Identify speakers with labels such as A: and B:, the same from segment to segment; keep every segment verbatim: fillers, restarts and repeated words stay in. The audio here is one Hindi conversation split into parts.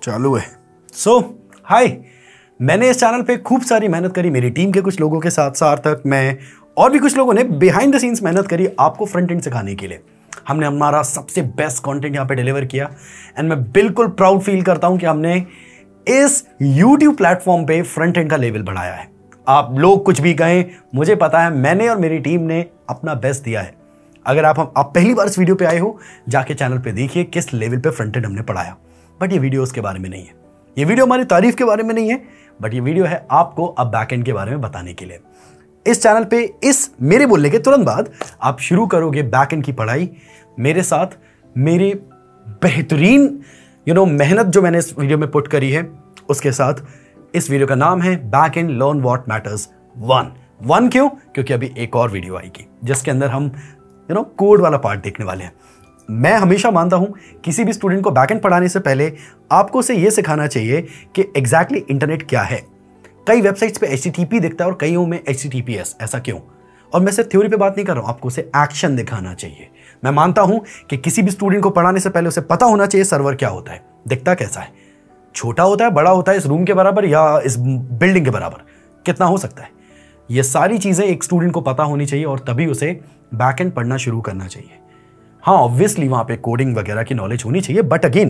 A: चालू है। सो हाय, मैंने इस चैनल पे खूब सारी मेहनत करी, मेरी टीम के कुछ लोगों के साथ साथ तक मैं और भी कुछ लोगों ने बिहाइंड द सीन्स मेहनत करी आपको फ्रंट एंड सिखाने के लिए। हमने हमारा सबसे बेस्ट कंटेंट यहाँ पे डिलीवर किया एंड मैं बिल्कुल प्राउड फील करता हूँ कि हमने इस YouTube प्लेटफॉर्म पे फ्रंट एंड का लेवल बढ़ाया है। आप लोग कुछ भी कहें, मुझे पता है मैंने और मेरी टीम ने अपना बेस्ट दिया है। अगर आप हम आप पहली बार इस वीडियो पे आए हो, जाके चैनल पे देखिए किस लेवल पे फ्रंट एंड हमने पढ़ाया। बट ये वीडियो उसके बारे में नहीं है, ये वीडियो हमारी तारीफ के बारे में नहीं है, बट ये वीडियो है आपको अब बैक एंड के बारे में बताने के लिए। इस चैनल पे इस मेरे बोलने के तुरंत बाद आप शुरू करोगे बैक एंड की पढ़ाई मेरे साथ। मेरी बेहतरीन यू नो मेहनत जो मैंने इस वीडियो में पुट करी है उसके साथ। इस वीडियो का नाम है back end learn what matters one. One क्यों? क्योंकि अभी एक और वीडियो आएगी जिसके अंदर हम यू नो कोड वाला पार्ट देखने वाले हैं। मैं हमेशा मानता हूं किसी भी स्टूडेंट को बैक एंड पढ़ाने से पहले आपको उसे यह सिखाना चाहिए कि एग्जैक्टली इंटरनेट क्या है। कई वेबसाइट्स पे एच टी टी पी दिखता है और कईयों में H T T P S, ऐसा क्यों? और मैं सिर्फ थ्योरी पे बात नहीं कर रहा हूं, आपको उसे एक्शन दिखाना चाहिए। मैं मानता हूं कि किसी भी स्टूडेंट को पढ़ाने से पहले उसे पता होना चाहिए सर्वर क्या होता है, दिखता कैसा है, छोटा होता है, बड़ा होता है, इस रूम के बराबर या इस बिल्डिंग के बराबर, कितना हो सकता है। ये सारी चीजें एक स्टूडेंट को पता होनी चाहिए और तभी उसे बैक एंड पढ़ना शुरू करना चाहिए। हाँ, ऑब्वियसली वहां पे कोडिंग वगैरह की नॉलेज होनी चाहिए, बट अगेन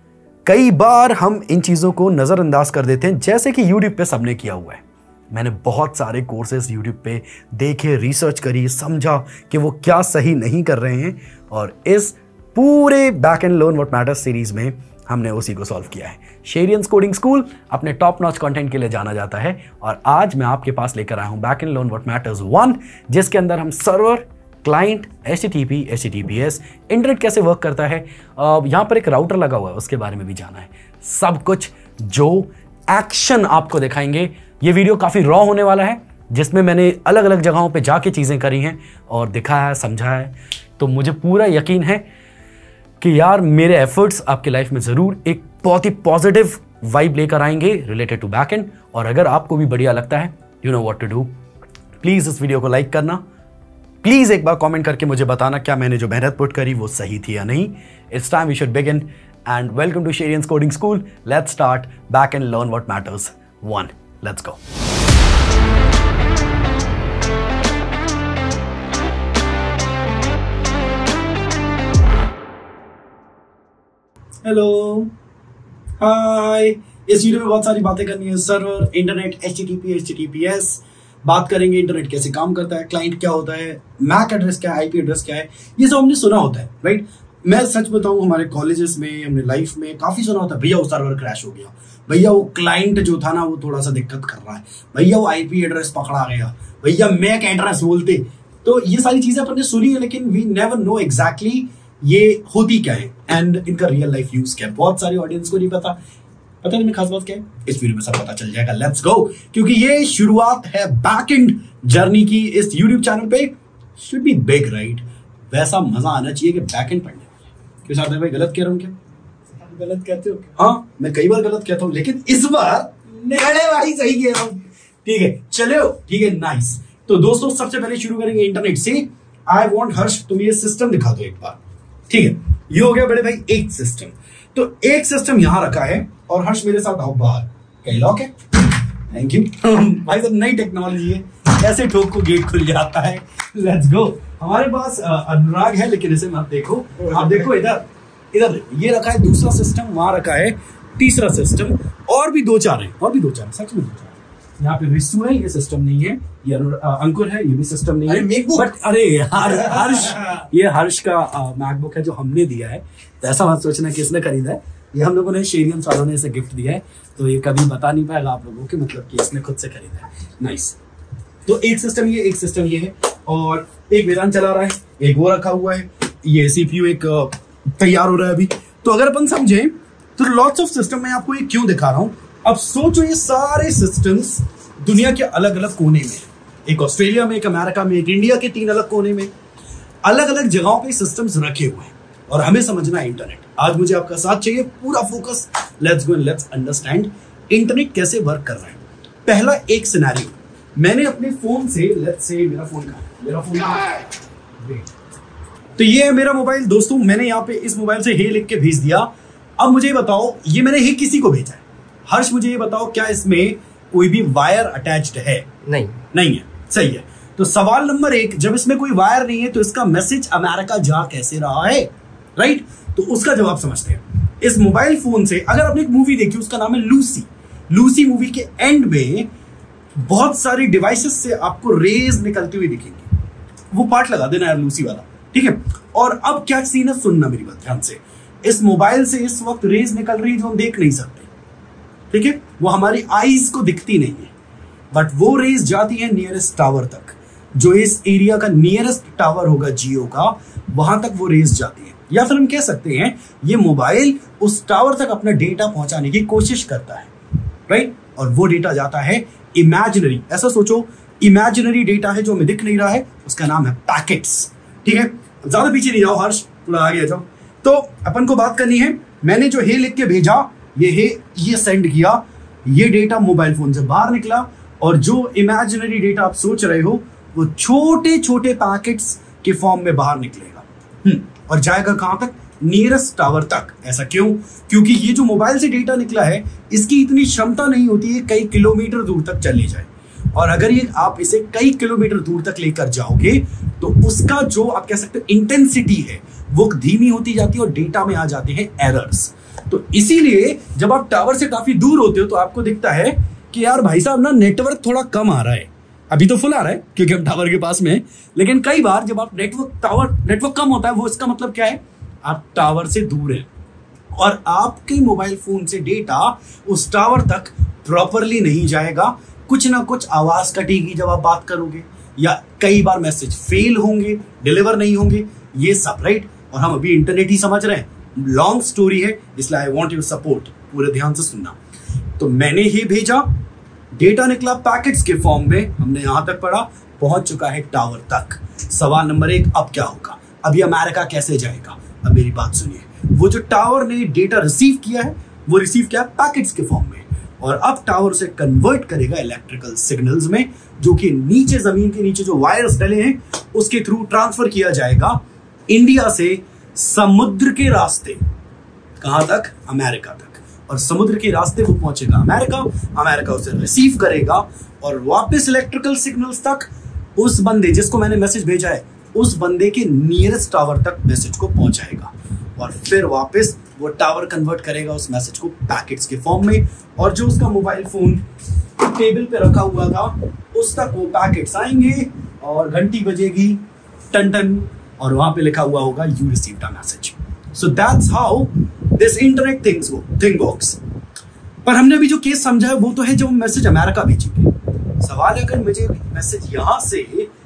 A: कई बार हम इन चीजों को नजरअंदाज कर देते हैं, जैसे कि यूट्यूब पे सबने किया हुआ है। मैंने बहुत सारे कोर्सेज यूट्यूब पे देखे, रिसर्च करी, समझा कि वो क्या सही नहीं कर रहे हैं, और इस पूरे back end learn what matters series में हमने उसी को सॉल्व किया है। शेरियंस कोडिंग स्कूल अपने टॉप नॉच कंटेंट के लिए जाना जाता है, और आज मैं आपके पास लेकर आया हूं back end learn what matters one, जिसके अंदर हम server, client, H T T P, H T T P S, internet कैसे वर्क करता है, यहां पर एक राउटर लगा हुआ है उसके बारे में भी जाना है। सब कुछ जो एक्शन आपको दिखाएंगे। ये वीडियो काफी रॉ होने वाला है, जिसमें मैंने अलग अलग जगहों पे जाके चीजें करी हैं और दिखाया है, समझा है। तो मुझे पूरा यकीन है कि यार मेरे एफर्ट्स आपकी लाइफ में जरूर एक बहुत ही पॉजिटिव वाइब लेकर आएंगे रिलेटेड टू बैक एंड। और अगर आपको भी बढ़िया लगता है, you know what to do, please इस वीडियो को लाइक करना, प्लीज एक बार कमेंट करके मुझे बताना क्या मैंने जो मेहनत पुट करी वो सही थी या नहीं। It's time we should begin and welcome to Sheryians coding school. Let's start back end learn what matters one. Let's go.
B: Hello, hi. इस वीडियो में बहुत सारी बातें करनी है। Server, internet, H T T P, H T T P S, बात करेंगे इंटरनेट कैसे काम करता है, क्लाइंट क्या होता है, मैक एड्रेस क्या है, आईपी एड्रेस क्या है। ये सब हमने सुना होता है, राइट? मैं सच बताऊं, हमारे कॉलेजेस में, हमने लाइफ में काफी सुना होता है, भैया वो सर्वर क्रैश हो गया, भैया वो क्लाइंट जो था ना वो थोड़ा सा दिक्कत कर रहा है, भैया वो आईपी एड्रेस पकड़ा गया, भैया मैक एड्रेस बोलते। तो ये सारी चीजें अपन ने सुनी है, लेकिन वी नेवर नो एग्जैक्टली ये होती क्या है एंड इनका रियल लाइफ यूज क्या है। बहुत सारी ऑडियंस को नहीं पता। पता नहीं खास बात क्या है, इस वीडियो में सब पता चल जाएगा। लेट्स गो, क्योंकि ये शुरुआत है बैक एंड जर्नी की। इस यूट्यूब चैनल पे शुड बी बिग, राइट? वैसा मजा आना चाहिए कि बैक एंड पढ़ने वाले। क्यों साथ में भाई गलत कह रहा हूं क्या?
C: गलत कहते हो?
B: हाँ, मैं कई बार गलत कहता हूं, लेकिन इस बार अरे भाई सही कह रहा हूं। ठीक है, चलो ठीक है, नाइस। तो दोस्तों सबसे पहले शुरू करेंगे इंटरनेट से। आई वॉन्ट हर्ष तुम ये सिस्टम दिखा दो एक बार। ठीक है, ये हो गया बड़े भाई एक सिस्टम। तो एक सिस्टम यहां रखा है और हर्ष मेरे साथ आओ बाहर। कई लॉक है, थैंक यू भाई साहब। नई टेक्नोलॉजी है, ऐसे ठोक को गेट खुल जाता है। Let's go. हमारे पास अनुराग है, लेकिन इसे मत देखो, आप देखो इधर इधर ये रखा है दूसरा सिस्टम, वहां रखा है तीसरा सिस्टम, और भी दो चार है, और भी दो चार सच में दो चार। यहाँ पे रिसु है, ये सिस्टम नहीं है। ये अंकुर है, ये भी सिस्टम नहीं है। बट अरे हर्ष, ये हर्ष का मैकबुक है जो हमने दिया है। तो ऐसा मत सोचना कि इसने खरीदा है, ये हम लोगों ने शेरियंस वालों ने इसे गिफ्ट दिया है। तो ये कभी बता नहीं पाएगा आप लोगों को मतलब कि इसने खुद से खरीदा है। नाइस। तो एक सिस्टम ये, एक सिस्टम ये है, और एक वेदांत चला रहा है, एक वो रखा हुआ है। ये सीपीयू एक तैयार हो रहा है अभी। तो अगर अपन समझें तो लॉट्स ऑफ सिस्टम मैं आपको ये क्यों दिखा रहा हूं। अब सोचो, ये सारे सिस्टम्स दुनिया के अलग अलग कोने में, एक ऑस्ट्रेलिया में, एक अमेरिका में, एक इंडिया के तीन अलग कोने में, अलग अलग जगहों पे सिस्टम्स रखे हुए हैं, और हमें समझना है इंटरनेट। आज मुझे आपका साथ चाहिए, पूरा focus. Let's go and let's understand internet कैसे वर्क कर रहा है। पहला एक सिनेरियो, मैंने अपने फोन से, लेट्स से मेरा फोन कहां है, मेरा फोन कहां है, तो ये है मेरा मोबाइल। दोस्तों मैंने यहाँ पे इस मोबाइल से हे लिख के भेज दिया अब मुझे ये बताओ, ये मैंने ही किसी को भेजा है। हर्ष मुझे ये बताओ, क्या इसमें कोई भी वायर अटैच्ड है?
D: नहीं
B: नहीं है, सही है। तो सवाल नंबर एक, जब इसमें कोई वायर नहीं है तो इसका मैसेज अमेरिका जा कैसे रहा है, राइट? तो उसका जवाब समझते हैं। इस मोबाइल फोन से, अगर आपने एक मूवी देखी, उसका नाम है लूसी। लूसी मूवी के एंड में बहुत सारी डिवाइसेस से आपको रेज निकलती हुई दिखेंगी। वो पार्ट लगा देना यार, लूसी वाला, ठीक है? और अब क्या सीन है, सुनना मेरी बात ध्यान से। इस मोबाइल से इस वक्त रेज निकल रही है जो हम देख नहीं सकते, ठीक है? वो हमारी आईज को दिखती नहीं है, बट वो रेज जाती है नियरेस्ट टावर तक। जो इस एरिया का नियरेस्ट टावर होगा जियो का, वहां तक वो रेज जाती है। या फिर हम कह सकते हैं ये मोबाइल उस टावर तक अपना डेटा पहुंचाने की कोशिश करता है, राइट? और वो डेटा जाता है इमेजिनरी, ऐसा सोचो, इमेजिनरी डेटा है जो हमें दिख नहीं रहा है, उसका नाम है पैकेट्स, ठीक है? ज्यादा पीछे नहीं जाओ हर्ष, थोड़ा आगे आ जाओ। तो अपन को बात करनी है, मैंने जो हे लिख के भेजा, ये हे ये सेंड किया, ये डेटा मोबाइल फोन से बाहर निकला, और जो इमेजिनरी डेटा आप सोच रहे हो वो छोटे छोटे पैकेट्स के फॉर्म में बाहर निकलेगा, हम्म और जाएगा कहां तक? नियरेस्ट टावर तक। ऐसा क्यों? क्योंकि ये जो मोबाइल से डेटा निकला है, इसकी इतनी क्षमता नहीं होती है कई किलोमीटर दूर तक चली जाए। और अगर ये आप इसे कई किलोमीटर दूर तक लेकर जाओगे तो उसका जो आप कह सकते हो इंटेंसिटी है वो धीमी होती जाती है और डेटा में आ जाते हैं एरर्स। तो इसीलिए जब आप टावर से काफी दूर होते हो तो आपको दिखता है कि यार भाई साहब ना नेटवर्क थोड़ा कम आ रहा है। अभी तो फुल आ रहा है क्योंकि हम टावर के पास में है, लेकिन कई बार जब आप नेटवर्क टावर नेटवर्क कम होता है, वो इसका मतलब क्या है? आप टावर से दूर हैं और आपके मोबाइल फोन से डेटा उस टावर तक प्रॉपरली नहीं जाएगा। कुछ ना कुछ आवाज कटेगी जब आप बात करोगे, या कई बार मैसेज फेल होंगे, डिलीवर नहीं होंगे, ये सब, राइट? और हम अभी इंटरनेट ही समझ रहे हैं, लॉन्ग स्टोरी है, इसलिए आई वांट योर सपोर्ट, पूरे ध्यान से सुनना। तो मैंने ही भेजा, डेटा निकला पैकेट्स के फॉर्म में, हमने यहां तक पढ़ा, पहुंच चुका है टावर तक। सवाल नंबर एक, अब क्या होगा? अभी अमेरिका कैसे जाएगा? अब मेरी बात सुनिए, वो जो टावर ने डेटा रिसीव किया है, वो रिसीव किया पैकेट्स के फॉर्म में, और अब टावर से कन्वर्ट करेगा इलेक्ट्रिकल सिग्नल्स में, जो कि नीचे जमीन के नीचे जो वायर्स डले हैं उसके थ्रू ट्रांसफर किया जाएगा इंडिया से समुद्र के रास्ते। कहां तक? अमेरिका तक। और समुद्र के रास्ते वो पहुंचेगा अमेरिका, अमेरिका उसे रिसीव करेगा और वापस इलेक्ट्रिकल सिग्नल्स तक उस बंदे जिसको मैंने मैसेज भेजा है, उस बंदे के नियरेस्ट टावर तक मैसेज को पहुंचाएगा, और फिर वापस वो टावर कन्वर्ट करेगा उस मैसेज को पैकेट्स के फॉर्म में, और जो उसका मोबाइल फोन टेबल पे रखा हुआ था उस तक वो पैकेट्स आएंगे और घंटी बजेगी, टन टन, और वहां पे लिखा हुआ होगा you received a message. So that's how this internet things thing works. पर हमने अभी जो केस समझा है वो तो है जब हम मैसेज अमेरिका भेजेंगे। सवाल है, अगर मुझे मैसेज यहां से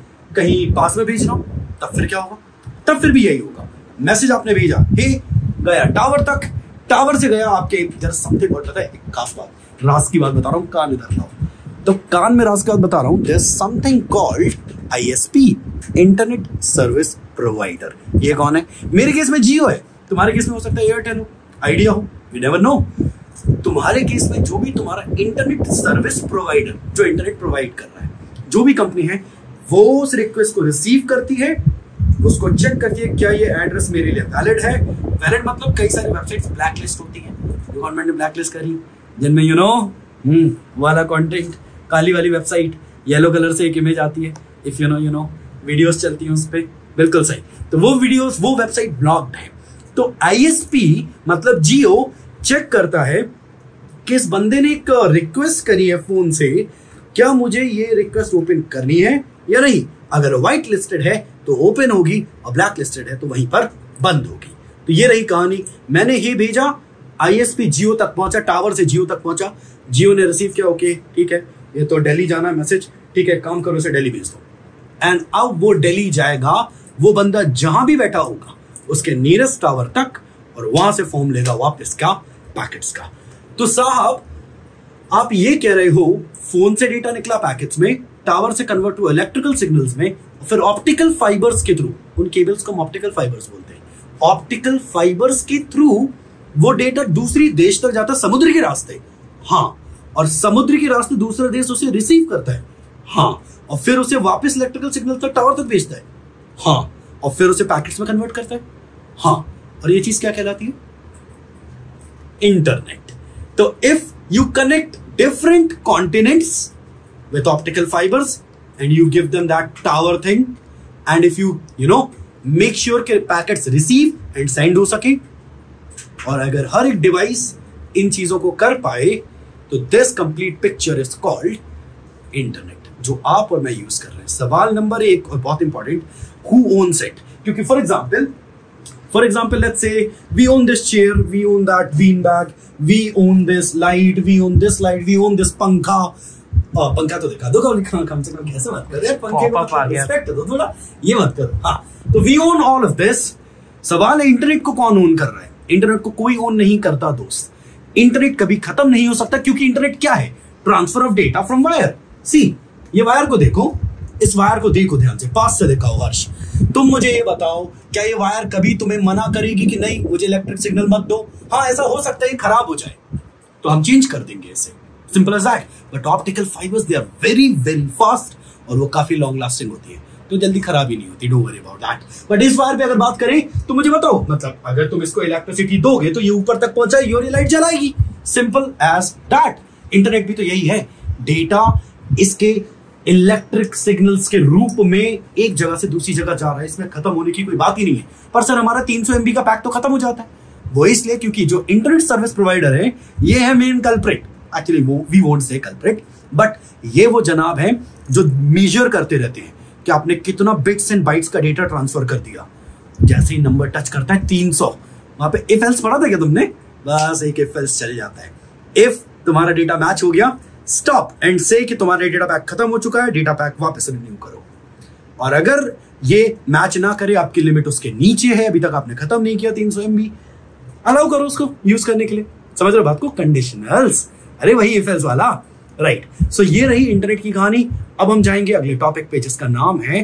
B: कहीं पास में भेज रहा हूं तब फिर क्या होगा? तब फिर भी यही होगा, मैसेज आपने भेजा, हे गया टावर तक, टावर से गया आपके जरा समथिंग वर्ड, पता है एक खास बात, राज की बात बता रहा हूं, कान इधर लाओ, तो कान में राज की बात बता रहा हूं, there is something called ISP, internet service provider. ये कौन है? मेरे केस में जियो है, तुम्हारे केस में हो सकता है एयरटेल हो, आइडिया हो, यू नेवर नो। तुम्हारे केस में जो भी तुम्हारा इंटरनेट सर्विस प्रोवाइडर जो इंटरनेट प्रोवाइड कर रहा है, जो भी कंपनी है, वो उस रिक्वेस्ट को रिसीव करती है, उसको चेक करती है क्या ये एड्रेस मेरे लिए वैलिड है। वैलिड मतलब कई सारी वेबसाइट्स ब्लैक लिस्ट होती है, गवर्नमेंट ने ब्लैक लिस्ट करी, जिनमें यू नो हम्म वाला कंटेंट, काली वाली वेबसाइट, येलो कलर से एक इमेज आती है, if you know you know videos चलती हैं उस पर, बिल्कुल सही, तो वो वीडियोस वो वेबसाइट ब्लॉक्ड है। तो आईएसपी मतलब जियो चेक करता है कि इस बंदे ने एक रिक्वेस्ट करी है फोन से, क्या मुझे ये रिक्वेस्ट ओपन करनी है या नहीं। अगर व्हाइट लिस्टेड है तो ओपन होगी, और ब्लैक लिस्टेड है तो वहीं पर बंद होगी। तो ये रही कहानी, मैंने ही भेजा, आईएसपी जियो तक पहुंचा, टावर से जियो तक पहुंचा, जियो ने रिसीव किया, ओके ठीक है, ये तो दिल्ली जाना है मैसेज, ठीक है काम करो इसे दिल्ली भेज दो। एंड अब वो दिल्ली जाएगा, वो बंदा जहां भी बैठा होगा उसके नियरेस्ट टावर तक, और वहां से फॉर्म लेगा वापस क्या? पैकेट्स का। तो साहब आप ये कह रहे हो फोन से डेटा निकला पैकेट्स में, टावर से कन्वर्ट हुआ इलेक्ट्रिकल सिग्नल्स में, फिर ऑप्टिकल फाइबर्स के थ्रू, उन केबल्स को हम ऑप्टिकल फाइबर्स बोलते हैं, ऑप्टिकल फाइबर्स के थ्रू वो डेटा दूसरी देश तक जाता है समुद्र के रास्ते, हाँ, और समुद्र के रास्ते दूसरा देश उसे रिसीव करता है, हाँ, और फिर उसे वापस इलेक्ट्रिकल सिग्नल तक टावर तक भेजता है, हाँ, और फिर उसे पैकेट्स में कन्वर्ट करता है, हाँ, और ये चीज क्या कहलाती है? इंटरनेट। तो if you connect different continents with optical fibres and you give them that tower thing, and if you you know make sure के पैकेट्स रिसीव एंड सेंड हो सके, और अगर हर एक डिवाइस इन चीजों को कर पाए, तो this complete picture is called internet, जो आप और मैं यूज कर रहे हैं। सवाल नंबर एक और बहुत इंपॉर्टेंट, हु ओन्स इट? क्योंकि for example for example let's say we own this chair, we own that bean bag, we own this light, we own this light, we own this पंखा। आ, पंखा तो दिखा दो कम से कम, कैसे बात कर रहे हैं? पंखे को रिस्पेक्ट दो थोड़ा, ये मत करो। हाँ, तो we own all of this. सवाल है इंटरनेट को कौन ओन कर रहा है? इंटरनेट को कोई ओन नहीं करता दोस्त। इंटरनेट कभी खत्म नहीं हो सकता, क्योंकि इंटरनेट क्या है? Transfer of data from wire. See, ये वायर को देखो, इस वायर को देखो ध्यान से, पास से दिखाओ हर्ष। तुम मुझे ये बताओ, क्या ये वायर कभी तुम्हें मना करेगी कि नहीं मुझे इलेक्ट्रिक सिग्नल मत दो? हाँ, ऐसा हो सकता है खराब हो जाए, तो हम चेंज कर देंगे इसे, simple as that. But optical fibres they are very very fast, और वो काफी लॉन्ग लास्टिंग होती है, तो जल्दी खराब ही नहीं होती, don't worry about that. But इस वायर पे अगर बात करें तो मुझे बताओ, मतलब अगर तुम इसको इलेक्ट्रिसिटी दोगे तो ये ऊपर तक पहुंचाएगी और ये लाइट जलाएगी, सिंपल एज दैट। इंटरनेट भी तो यही है, डेटा इसके इलेक्ट्रिक सिग्नल्स के रूप में एक जगह से दूसरी जगह जा रहा है, इसमें खत्म होने की कोई बात ही नहीं है। पर सर हमारा तीन सौ एमबी का पैक तो खत्म हो जाता है, वो इसलिए क्योंकि जो इंटरनेट सर्विस प्रोवाइडर है ये है मेन कल्प्रिट। एक्चुअली वो we won't say culprit, but ये वो जनाब है जो मेजर करते रहते हैं कि आपने कितना बिट्स एंड बाइट्स का डेटा ट्रांसफर कर दिया। जैसे ही नंबर टच करता है तीन सौ, वहां पे इफ एल्स पढ़ा था क्या तुमने? बस एक इफ एल्स चल जाता है। इफ तुम्हारा डेटा मैच हो गया, स्टॉप एंड से कि तुम्हारा डेटा पैक खत्म हो चुका है, डेटा पैक वापस रिन्यू करो। और अगर ये मैच ना करे, आपकी लिमिट उसके नीचे है, अभी तक आपने खत्म नहीं किया तीन सौ एमबी, अलाउ करो उसको यूज करने के लिए। समझ रहे बात को? कंडीशनल्स, अरे वही इफ एल्स वाला, राइट। सो ये रही इंटरनेट की कहानी। अब हम जाएंगे अगले टॉपिक पे, जिसका नाम है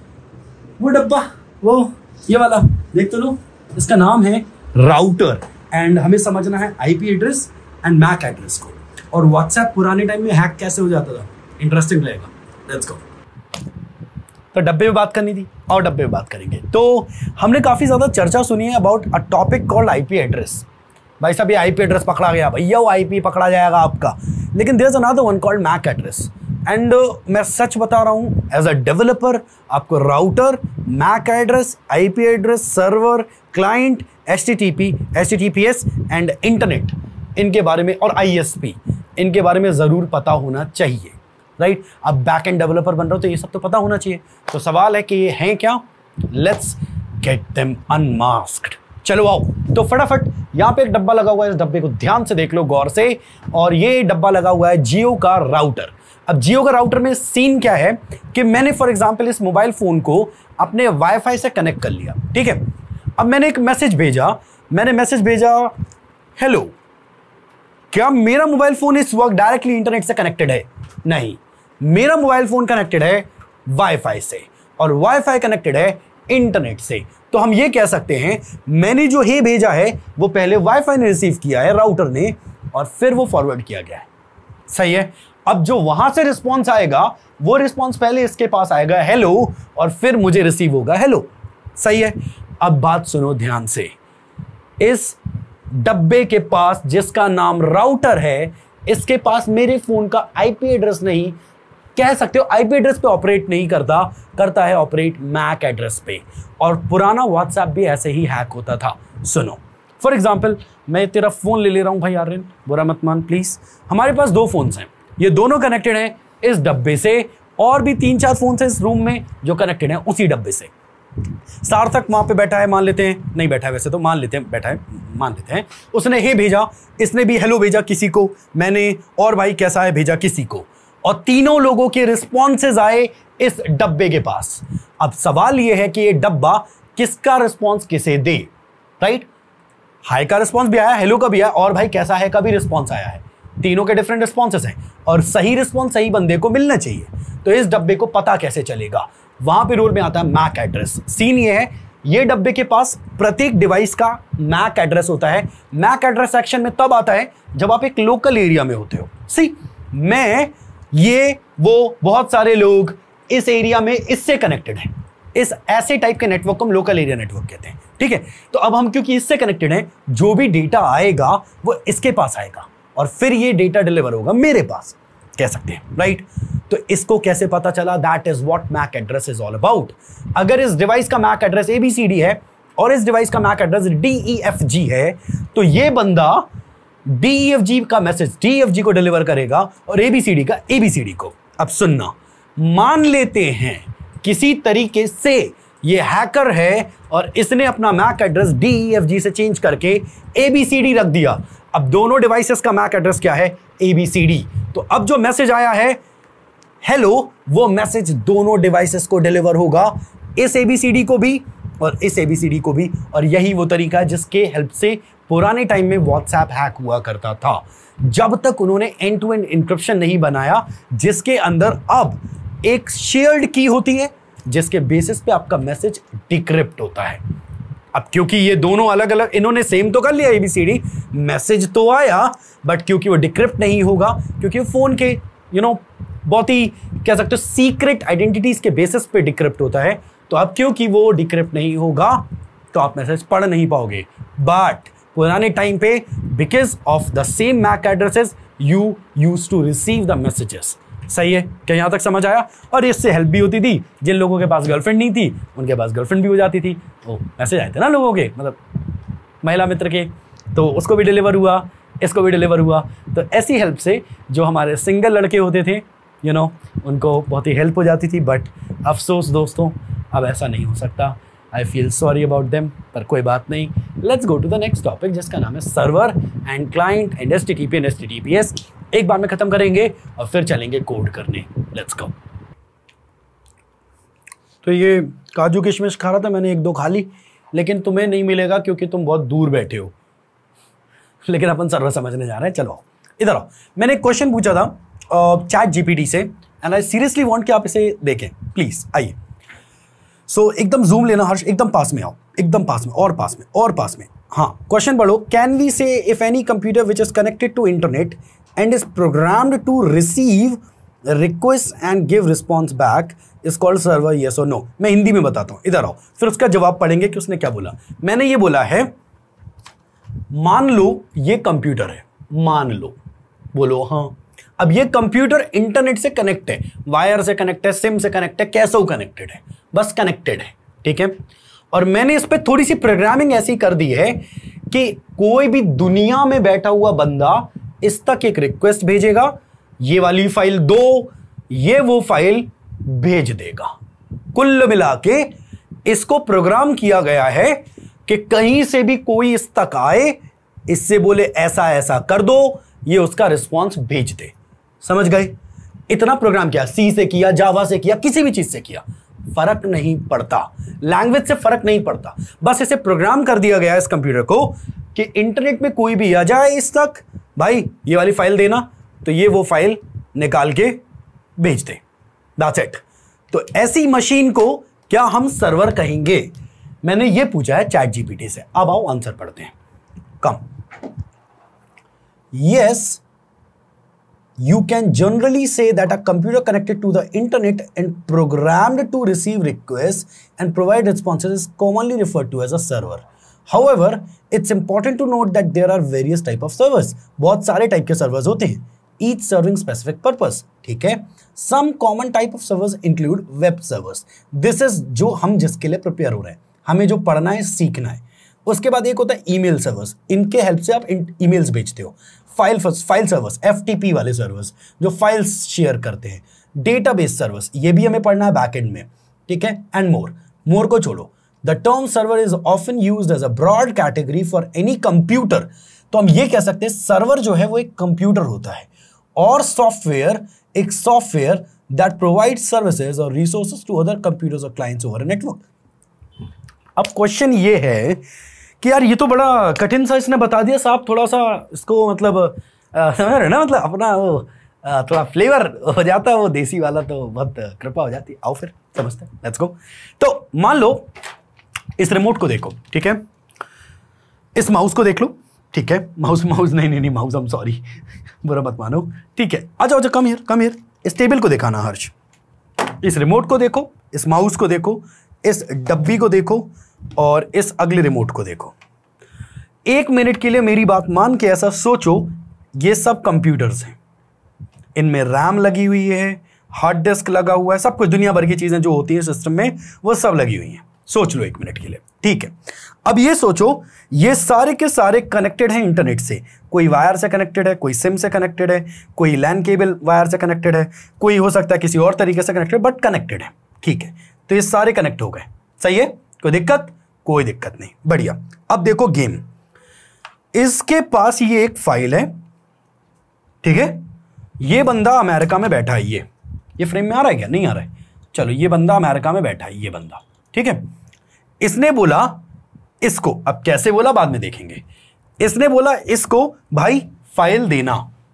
B: वो डब्बा, वो ये वाला देख तो लो, इसका नाम है राउटर। एंड हमें समझना है IP address and MAC address को, और व्हाट्सएप पुराने टाइम में हैक कैसे हो जाता था, इंटरेस्टिंग रहेगा। Let's go.
A: तो डब्बे में बात करनी थी, और डब्बे में बात करेंगे। तो हमने काफी ज्यादा चर्चा सुनी है about a topic called IP address. भाई साहब ये आईपी एड्रेस पकड़ा गया, भैया वो आईपी पकड़ा जाएगा आपका। लेकिन there is another one called MAC address. And मैं सच बता रहा हूं, एज अ डेवलपर आपको router, MAC address, IP address, server, client, HTTP, HTTPS and internet, इनके बारे में, और आईएसपी, इनके बारे में जरूर पता होना चाहिए, राइट। अब बैक एंड डेवलपर बन रहे हो तो ये सब तो पता होना चाहिए। तो सवाल है कि ये हैं क्या? Let's get them unmasked. चलो आओ। तो फटाफट यहाँ पे एक डब्बा लगा हुआ है, इस डब्बे को ध्यान से देख लो गौर से, और ये डब्बा लगा हुआ है जियो का राउटर। अब जियो का राउटर में सीन क्या है कि मैंने फॉर एग्जांपल इस मोबाइल फोन को अपने वाईफाई से कनेक्ट कर लिया, ठीक है। अब मैंने एक मैसेज भेजा, मैंने मैसेज भेजा हेलो, क्या मेरा मोबाइल फोन इस वक्त डायरेक्टली इंटरनेट से कनेक्टेड है? नहीं, मेरा मोबाइल फोन कनेक्टेड है वाईफाई से, और वाईफाई कनेक्टेड है इंटरनेट से। तो हम ये कह सकते हैं मैंने जो हे भेजा है वो पहले वाईफाई ने रिसीव किया है, राउटर ने, और फिर वो फॉरवर्ड किया गया है। सही है। अब जो वहां से रिस्पॉन्स आएगा वो रिस्पॉन्स पहले इसके पास आएगा हेलो, और फिर मुझे रिसीव होगा हेलो। सही है। अब बात सुनो ध्यान से, इस डब्बे के पास जिसका नाम राउटर है, इसके पास मेरे फोन का आईपी एड्रेस नहीं, कह सकते हो आईपी एड्रेस पे ऑपरेट नहीं करता, करता है ऑपरेट मैक एड्रेस पे। और पुराना व्हाट्सएप भी ऐसे ही हैक होता था। सुनो, फॉर एग्जांपल मैं तेरा फोन ले ले रहा हूं भाई आर्यन, बुरा मत मान प्लीज। हमारे पास दो फोन्स हैं, ये दोनों कनेक्टेड हैं इस डब्बे से, और भी तीन चार फोन्स हैं इस रूम में जो कनेक्टेड हैं उसी डब्बे से। सार्थक वहां पे बैठा है, मान लेते हैं, नहीं बैठा है वैसे तो, मान लेते हैं बैठा है, मान लेते हैं, उसने हे भेजा, इसने भी हेलो भेजा किसी को, मैंने और भाई कैसा है भेजा किसी को, और तीनों लोगों के रिस्पॉन्सेज आए इस डब्बे के पास। अब सवाल यह है कि ये डब्बा किसका रिस्पॉन्स किसे दे, राइट। हाय का रिस्पॉन्स भी आया, हेलो का भी आया, और भाई कैसा है का भी रिस्पॉन्स आया है। तीनों के डिफरेंट रिस्पॉन्सेस हैं, और सही रिस्पॉन्स सही बंदे को मिलना चाहिए। तो इस डब्बे को पता कैसे चलेगा? वहां पे रोल में आता है मैक एड्रेस। सीन ये है, ये डब्बे के पास प्रत्येक डिवाइस का मैक एड्रेस होता है। मैक एड्रेस सेक्शन में तब आता है जब आप एक लोकल एरिया में होते हो। सी, मैं, ये, वो, बहुत सारे लोग इस एरिया में इससे कनेक्टेड हैं। इस ऐसे टाइप के नेटवर्क को हम लोकल एरिया नेटवर्क कहते हैं। ठीक है। तो अब हम क्योंकि इससे कनेक्टेड हैं, जो भी डेटा आएगा वो इसके पास आएगा और फिर ये डेटा डिलीवर होगा मेरे पास, कह सकते हैं, राइट। तो इसको कैसे पता चला? That is what MAC address is all about. अगर इस डिवाइस का मैक एड्रेस एबीसीडी है और इस डिवाइस का मैक एड्रेस डीईएफजी है, तो ये बंदा डीईएफजी का मैसेज डीईएफजी को डिलीवर करेगा और एबीसीडी का एबीसीडी को। अब सुनना, मान लेते हैं किसी तरीके से ये हैकर है और इसने अपना मैक एड्रेस डीईएफजी से चेंज करके एबीसीडी रख दिया। अब दोनों डिवाइसेस का मैक एड्रेस क्या है? एबीसीडी। तो अब जो मैसेज आया है हेलो, वो मैसेज दोनों डिवाइसेस को डिलीवर होगा, इस एबीसीडी को भी और इस एबीसीडी को भी। और यही वो तरीका है जिसके हेल्प से पुराने टाइम में व्हाट्सएप हैक हुआ करता था, जब तक उन्होंने एंड टू एंड इंक्रिप्शन नहीं बनाया, जिसके अंदर अब एक शेयर्ड की होती है जिसके बेसिस पे आपका मैसेज डिक्रिप्ट होता है। अब क्योंकि ये दोनों अलग अलग, इन्होंने सेम तो कर लिया एबीसीडी, मैसेज तो आया, बट क्योंकि वो डिक्रिप्ट नहीं होगा, क्योंकि फोन के यू नो बहुत ही कह सकते हो सीक्रेट आइडेंटिटीज के बेसिस पे डिक्रिप्ट होता है। तो अब क्योंकि वो डिक्रिप्ट नहीं होगा तो आप मैसेज पढ़ नहीं पाओगे। बट पुराने टाइम पे because of the same MAC addresses you use to receive the messages. सही है क्या? यहां तक समझ आया? और इससे हेल्प भी होती थी, जिन लोगों के पास गर्लफ्रेंड नहीं थी उनके पास गर्लफ्रेंड भी हो जाती थी। ओ मैसेज आए थे ना लोगों के, मतलब महिला मित्र के, तो उसको भी डिलीवर हुआ, इसको भी डिलीवर हुआ। तो ऐसी हेल्प से जो हमारे सिंगल लड़के होते थे यू नो उनको बहुत ही हेल्प हो जाती थी। बट अफसोस दोस्तों, अब ऐसा नहीं हो सकता। I feel sorry about them, पर कोई बात नहीं। Let's go to the next topic जिसका नाम है server and client and HTTP and HTTPS. एक बार में खत्म करेंगे और फिर चलेंगे कोड करने। Let's go. तो ये काजू किशमिश खा रहा था मैंने, एक दो खा ली, लेकिन तुम्हें नहीं मिलेगा क्योंकि तुम बहुत दूर बैठे हो। लेकिन अपन सर्वर समझने जा रहे हैं। चलो इधर आओ। मैंने एक क्वेश्चन पूछा था चैट जीपीटी से एंड आई सीरियसली वांट कि आप इसे देखें प्लीज। आइए। सो so, एकदम जूम लेना हर्ष, एकदम पास में आओ, एकदम पास में और पास में और पास में। हाँ, क्वेश्चन पढ़ो। Can we say if any computer which is connected to internet and is programmed to receive request and give response back is called server, yes और नो? मैं हिंदी में बताता हूं, इधर आओ, फिर उसका जवाब पढ़ेंगे कि उसने क्या बोला। मैंने ये बोला है, मान लो ये कंप्यूटर है, मान लो, बोलो हाँ। अब ये कंप्यूटर इंटरनेट से कनेक्ट है, वायर से कनेक्ट है, सिम से कनेक्ट है, कैसे कनेक्टेड है, बस कनेक्टेड है, ठीक है। और मैंने इस पे थोड़ी सी प्रोग्रामिंग ऐसी कर दी है कि कोई भी दुनिया में बैठा हुआ बंदा इस तक एक रिक्वेस्ट भेजेगा, ये वाली फाइल दो, ये वो फाइल भेज देगा। कुल मिला के इसको प्रोग्राम किया गया है कि कहीं से भी कोई इस तक आए, इससे बोले ऐसा ऐसा कर दो, ये उसका रिस्पॉन्स भेज दे। समझ गए? इतना प्रोग्राम किया, सी से किया, जावा से किया, किसी भी चीज से किया, फर्क नहीं पड़ता, लैंग्वेज से फर्क नहीं पड़ता। बस इसे प्रोग्राम कर दिया गया है इस कंप्यूटर को कि इंटरनेट में कोई भी आ जाए इस तक, भाई ये वाली फाइल देना, तो ये वो फाइल निकाल के भेज दे। That's it. तो ऐसी मशीन को क्या हम सर्वर कहेंगे? मैंने ये पूछा है चैट जीपीटी से। अब आओ आंसर पढ़ते हैं। कम। Yes, you can generally say that a computer connected to the internet and programmed to receive requests and provide responses is commonly referred to as a server. However, it's important to note that there are various type of servers. बहुत सारे टाइप के सर्वर्स होते हैं, each serving specific purpose. ठीक है? Some common type of servers include web servers. This is जो हम जिसके लिए प्रिपेयर हो रहे हैं, हमें जो पढ़ना है, सीखना है। उसके बाद एक होता है ईमेल सर्वर्स, इनके हेल्प से आप ईमेल्स भेजते हो। फाइल फाइल सर्वर्स, एफटीपी वाले सर्वर्स जो फाइल्स शेयर करते हैं। डेटाबेस सर्वर्स, ये भी हमें पढ़ना है बैकएंड में, ठीक है। एंड मोर, मोर को छोड़ो। The term server is often used as a broad category for any computer. तो हम ये कह सकते हैं सर्वर जो है वो एक कंप्यूटर होता है, और सॉफ्टवेयर एक सॉफ्टवेयर दैट प्रोवाइड सर्विसेज और रिसोर्सेज टू अदर कंप्यूटर्स और क्लाइंट्स ओवर अ नेटवर्क। अब क्वेश्चन ये है कि यार ये तो बड़ा कठिन सा इसने बता दिया साहब, थोड़ा सा इसको मतलब समझ रहे ना, मतलब अपना वो आ, थोड़ा फ्लेवर हो जाता है वो देसी वाला, तो बहुत कृपा हो जाती है। आओ फिर समझते हैं, लेट्स गो। तो मान लो इस रिमोट को देखो, ठीक है, इस माउस को देख लो, ठीक है, माउस माउस नहीं नहीं नहीं माउस, हम सॉरी, बुरा मत मानो, ठीक है। आ जाओ, कम हियर कम हियर। इस टेबल को दिखाना हर्ष, इस रिमोट को देखो, इस माउस को देखो, इस डब्बी को देखो और इस अगले रिमोट को देखो। एक मिनट के लिए मेरी बात मान के ऐसा सोचो, ये सब कंप्यूटर्स हैं, इनमें रैम लगी हुई है, हार्ड डिस्क लगा हुआ है, सब कुछ दुनिया भर की चीजें जो होती हैं सिस्टम में वो सब लगी हुई हैं। सोच लो एक मिनट के लिए, ठीक है। अब ये सोचो, ये सारे के सारे कनेक्टेड हैं इंटरनेट से। कोई वायर से कनेक्टेड है, कोई सिम से कनेक्टेड है, कोई लैन केबल वायर से कनेक्टेड है, कोई हो सकता है किसी और तरीके से कनेक्टेड, बट कनेक्टेड है, ठीक है। तो ये सारे कनेक्ट हो गए, सही है, कोई दिक्कत? कोई दिक्कत नहीं, बढ़िया। अब देखो गेम, इसके पास ये एक फाइल है, ठीक है। ये बंदा अमेरिका में बैठा है, ये ये फ्रेम में आ रहा है क्या? नहीं आ रहा है, चलो। ये बंदा अमेरिका में बैठा है, ये बंदा, ठीक है। इसने बोला इसको, अब कैसे बोला बाद में देखेंगे। इसने बोला इसको भाई फाइल देना,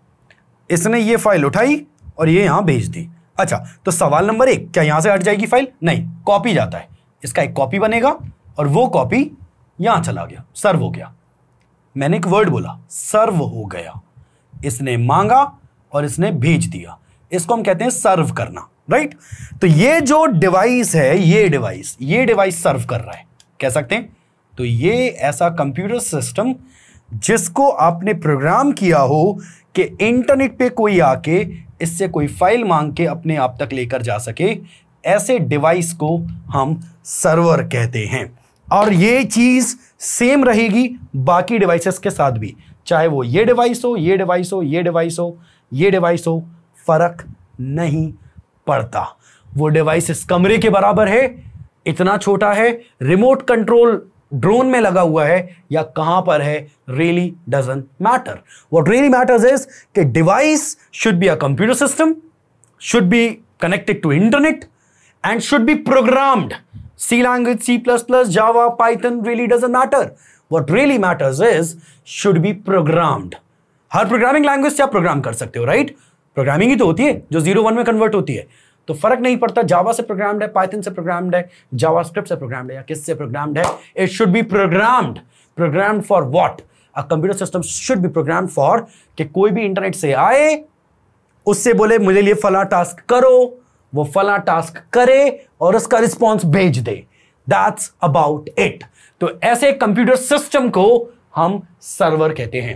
A: इसने ये फाइल उठाई और ये यहां भेज दी। अच्छा, तो सवाल नंबर एक, क्या यहां से हट जाएगी फाइल? नहीं, कॉपी जाता है, इसका एक कॉपी बनेगा और वो कॉपी यहां चला गया, सर्व हो गया। मैंने एक वर्ड बोला, सर्व हो गया। इसने मांगा और इसने भेज दिया, इसको हम कहते हैं सर्व करना, राइट। तो ये जो डिवाइस है, ये डिवाइस ये डिवाइस सर्व कर रहा है, कह सकते हैं। तो ये ऐसा कंप्यूटर सिस्टम जिसको आपने प्रोग्राम किया हो कि इंटरनेट पे कोई आके इससे कोई फाइल मांग के अपने आप तक लेकर जा सके, ऐसे डिवाइस को हम सर्वर कहते हैं। और ये चीज सेम रहेगी बाकी डिवाइसेस के साथ भी, चाहे वो ये डिवाइस हो, ये डिवाइस हो, ये डिवाइस हो, ये डिवाइस हो, फर्क नहीं पड़ता। वो डिवाइस इस कमरे के बराबर है, इतना छोटा है, रिमोट कंट्रोल ड्रोन में लगा हुआ है या कहां पर है, really doesn't matter. What really matters is कि device should be a computer system, should be connected to internet and should be programmed. C language, C plus plus, Java, Python really doesn't matter. What really matters is should be programmed. हर प्रोग्रामिंग लैंग्वेज से आप प्रोग्राम कर सकते हो, राइट? प्रोग्रामिंग ही तो होती है जो जीरो वन में कन्वर्ट होती है। तो फर्क नहीं पड़ता जावा से प्रोग्राम्ड है, पाइथन से प्रोग्राम्ड है, जावास्क्रिप्ट से प्रोग्राम्ड है या किससे प्रोग्राम्ड है। It should be programmed. Programmed for what? A computer system should be programmed for कि कोई भी इंटरनेट से आए, उससे बोले मुझे लिए फला टास्क करो, वो फला टास्क करे और उसका रिस्पॉन्स भेज दे। That's about it. तो ऐसे कंप्यूटर सिस्टम को हम सर्वर कहते हैं।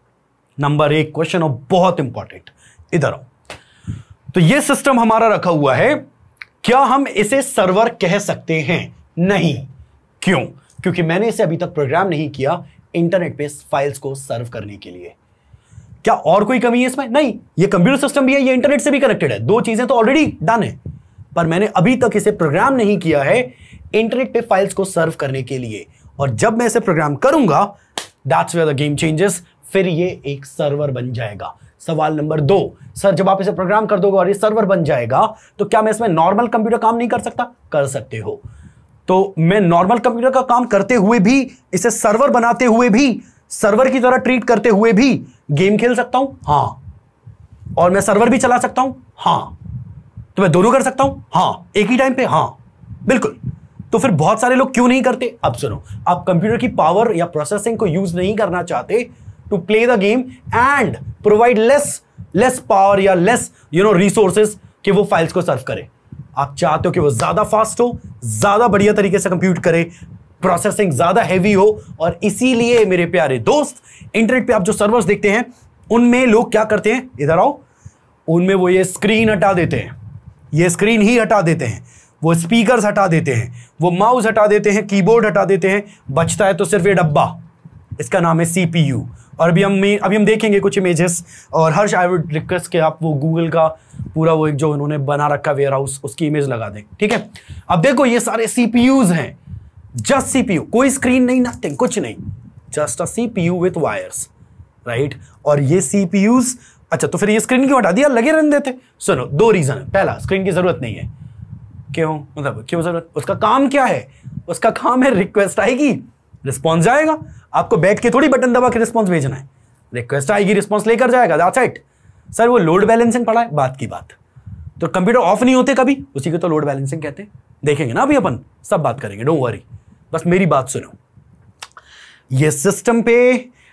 A: नंबर एक क्वेश्चन और बहुत इंपॉर्टेंट, इधर आओ। तो ये सिस्टम हमारा रखा हुआ है, क्या हम इसे सर्वर कह सकते हैं? नहीं। क्यों? क्योंकि मैंने इसे अभी तक प्रोग्राम नहीं किया इंटरनेट पे फाइल्स को सर्व करने के लिए। क्या और कोई कमी है इसमें? नहीं। ये कंप्यूटर सिस्टम भी है, ये इंटरनेट से भी कनेक्टेड है, दो चीजें तो ऑलरेडी डन है, पर मैंने अभी तक इसे प्रोग्राम नहीं किया है इंटरनेट पे फाइल्स को सर्व करने के लिए। और जब मैं इसे प्रोग्राम करूंगा, that's where the game changes, फिर ये एक सर्वर बन जाएगा। सवाल नंबर दो, सर जब आप इसे प्रोग्राम कर दोगे और ये सर्वर बन जाएगा, तो क्या मैं इसमें नॉर्मल कंप्यूटर काम नहीं कर सकता? कर सकते हो। तो मैं नॉर्मल कंप्यूटर का काम करते हुए भी, इसे सर्वर बनाते हुए भी, सर्वर की तरह ट्रीट करते हुए भी गेम खेल सकता हूं? हां। और मैं सर्वर भी चला सकता हूं? हां। तो मैं दोनों कर सकता हूं? हां। एक ही टाइम पे? हां, बिल्कुल। तो फिर बहुत सारे लोग क्यों नहीं करते? अब सुनो, आप कंप्यूटर की पावर या प्रोसेसिंग को यूज नहीं करना चाहते to play the game and provide less less power या लेस यू नो रिसोर्सेज कि वो फाइल्स को सर्व करे। आप चाहते हो कि वो ज्यादा फास्ट हो, ज्यादा बढ़िया तरीके से कंप्यूट करे, प्रोसेसिंग ज्यादा हैवी हो। और इसीलिए मेरे प्यारे दोस्त, इंटरनेट पे आप जो सर्वर्स देखते हैं उनमें लोग क्या करते हैं, इधर आओ, उनमें वो ये स्क्रीन हटा देते हैं, ये स्क्रीन ही हटा देते हैं, वो स्पीकर्स हटा देते हैं, वो माउस हटा देते हैं, कीबोर्ड हटा देते हैं, बचता है तो सिर्फ ये डब्बा, इसका नाम है सीपीयू। और अभी हम अभी हम देखेंगे कुछ इमेजेस। और हर्ष, आई वुड रिक्वेस्ट कि आप वो गूगल का पूरा वो एक जो उन्होंने बना रखा वेयर हाउस, उसकी इमेज लगा दें, ठीक है। अब देखो ये सारे सीपीयूज हैं, जस्ट सीपीयू, कोई स्क्रीन नहीं, नथिंग, कुछ नहीं, just a CPU with wires, right. और ये सीपीयूज, अच्छा तो फिर ये स्क्रीन क्यों हटा दिया? लगे रहने देते। सुनो, दो रीजन है। पहला, स्क्रीन की जरूरत नहीं है। क्यों? मतलब क्यों जरूरत? उसका काम क्या है? उसका काम है रिक्वेस्ट आएगी, रिस्पॉन्स जाएगा। आपको बैठ के थोड़ी बटन दबा के रिस्पॉन्स भेजना है, रिक्वेस्ट आएगी, रिस्पॉन्स लेकर जाएगा, दैट्स इट। सर वो लोड बैलेंसिंग पड़ा है, बात की बात। तो कंप्यूटर ऑफ नहीं होते कभी, उसी को तो लोड बैलेंसिंग कहते हैं। देखेंगे ना अभी अपन, सब बात करेंगे, डोंट वरी, बस मेरी बात सुनो। ये सिस्टम पे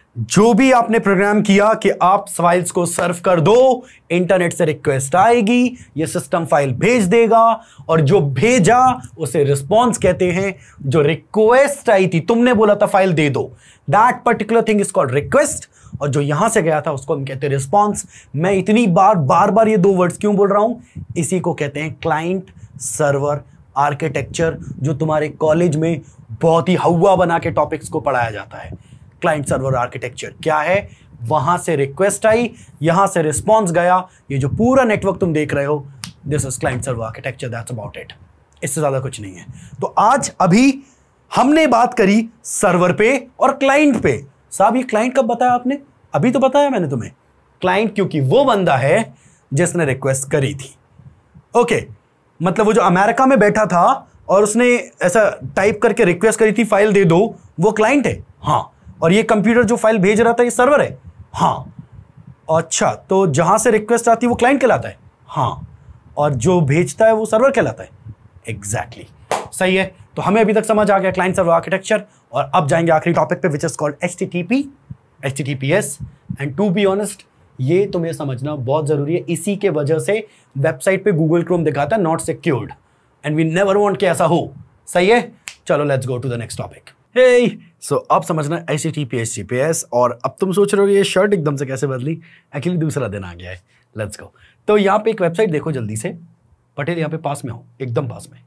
A: जो भी आपने प्रोग्राम किया कि आप फाइल्स को सर्व कर दो, इंटरनेट से रिक्वेस्ट आएगी, ये सिस्टम फाइल भेज देगा, और जो भेजा उसे रिस्पॉन्स कहते हैं। जो रिक्वेस्ट आई थी, तुमने बोला था फाइल दे दो, that particular thing is called request, और जो यहां से गया था उसको हम कहते हैं रिस्पॉन्स। मैं इतनी बार बार बार ये दो वर्ड्स क्यों बोल रहा हूं? इसी को कहते हैं क्लाइंट सर्वर आर्किटेक्चर, जो तुम्हारे कॉलेज में बहुत ही हवा बना के टॉपिक्स को पढ़ाया जाता है। क्लाइंट सर्वर आर्किटेक्चर क्या है? वहां से रिक्वेस्ट आई, यहां से रिस्पॉन्स गया, ये जो पूरा नेटवर्क तुम देख रहे हो, this is client server architecture, that's about it. इससे ज्यादा कुछ नहीं है। तो आज अभी हमने बात करी सर्वर पे और क्लाइंट पे। साहब ये क्लाइंट कब बताया आपने? अभी तो बताया मैंने तुम्हें। क्लाइंट क्योंकि वो बंदा है जिसने रिक्वेस्ट करी थी। ओके, मतलब वो जो अमेरिका में बैठा था और उसने ऐसा टाइप करके रिक्वेस्ट करी थी फाइल दे दो, वो क्लाइंट है। हाँ, और ये कंप्यूटर जो फाइल भेज रहा था ये सर्वर है। हाँ, अच्छा, तो जहां से रिक्वेस्ट आती है वो क्लाइंट कहलाता है। हाँ, और जो भेजता है वो सर्वर कहलाता है। Exactly exactly. सही है। तो हमें अभी तक समझ आ गया क्लाइंट सर्वर आर्किटेक्चर, और अब जाएंगे आखिरी टॉपिक पे, which is called H T T P, H T T P S. And to be honest, ये तुम्हें समझना बहुत जरूरी है। इसी के वजह से वेबसाइट पे गूगल क्रोम दिखाता है not secured, and we never want कि ऐसा हो। सही है, चलो let's go to the next topic. Hey so अब समझना H T T P, H T T P S. और अब तुम सोच रहे हो ये शर्ट एकदम से कैसे बदली? एक्चुअली दूसरा दिन आ गया है। Let's go. तो यहाँ पे एक वेबसाइट देखो जल्दी से, पटेल यहाँ पे पास में हो, एकदम पास में।